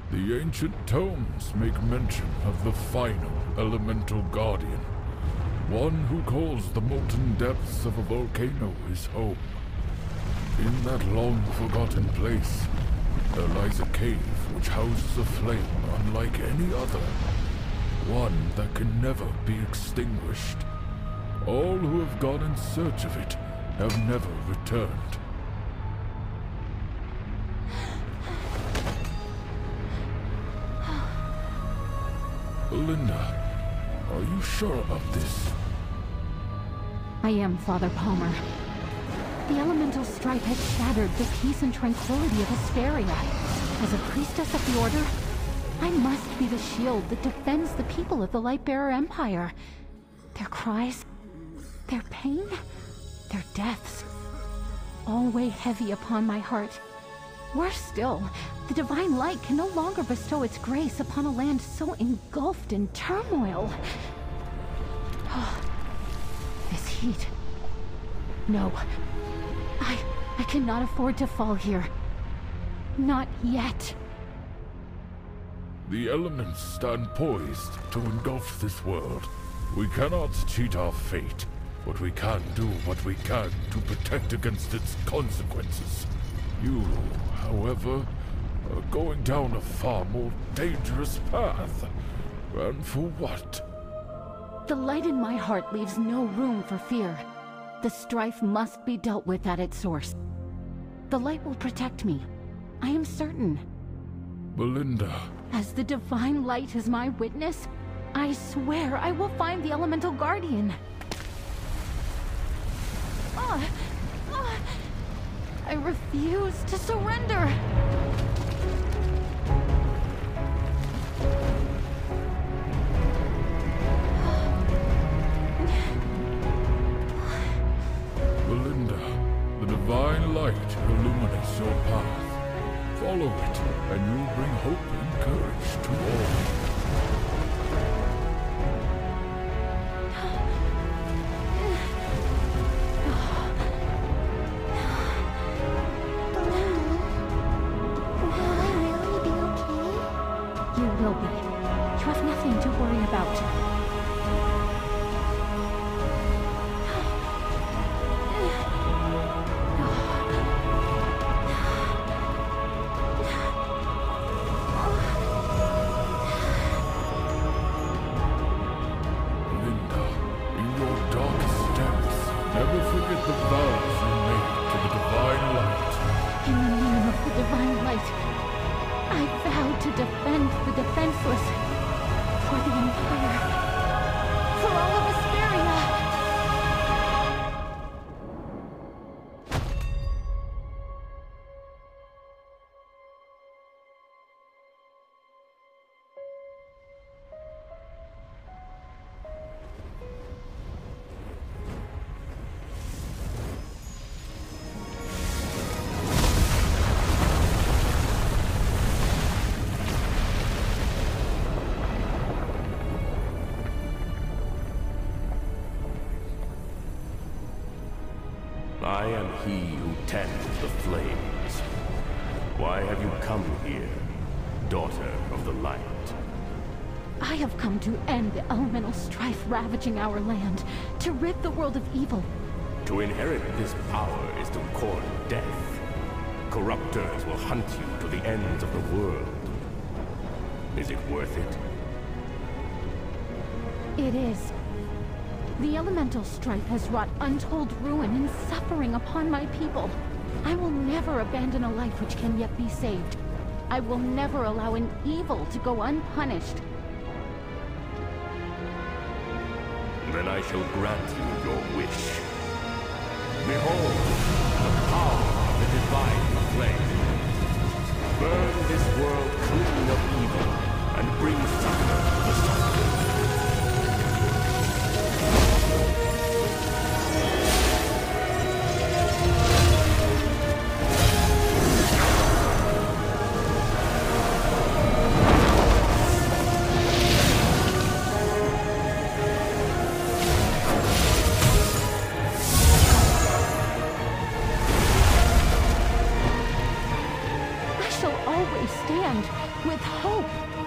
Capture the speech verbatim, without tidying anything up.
The ancient tomes make mention of the final elemental guardian, one who calls the molten depths of a volcano his home. In that long-forgotten place, there lies a cave which houses a flame unlike any other, one that can never be extinguished. All who have gone in search of it have never returned. Belinda, are you sure about this? I am, Father Palmer. The elemental strife has shattered the peace and tranquility of Hesperia. As a priestess of the Order, I must be the shield that defends the people of the Lightbearer Empire. Their cries, their pain, their deaths, all weigh heavy upon my heart. Worse still, the Divine Light can no longer bestow its grace upon a land so engulfed in turmoil. This heat. No. I... I cannot afford to fall here. Not yet. The elements stand poised to engulf this world. We cannot cheat our fate, but we can do what we can to protect against its consequences. You, however, are going down a far more dangerous path. And for what? The light in my heart leaves no room for fear. The strife must be dealt with at its source. The light will protect me. I am certain. Belinda. As the Divine Light is my witness, I swear I will find the Elemental Guardian. Ah, ah, I refuse to surrender! Belinda, the Divine Light illuminates your path. Follow it, and you'll bring hope and courage to all. I am he who tends the flames. Why have you come here, daughter of the light? I have come to end the elemental strife ravaging our land, to rid the world of evil. To inherit this power is to court death. Corruptors will hunt you to the ends of the world. Is it worth it? It is. The elemental strife has wrought untold ruin and suffering upon my people. I will never abandon a life which can yet be saved. I will never allow an evil to go unpunished. Then I shall grant you your wish. Behold, the power of the divine flame. Burn this world clean of evil, and bring succor to the sufferer. Stand with hope.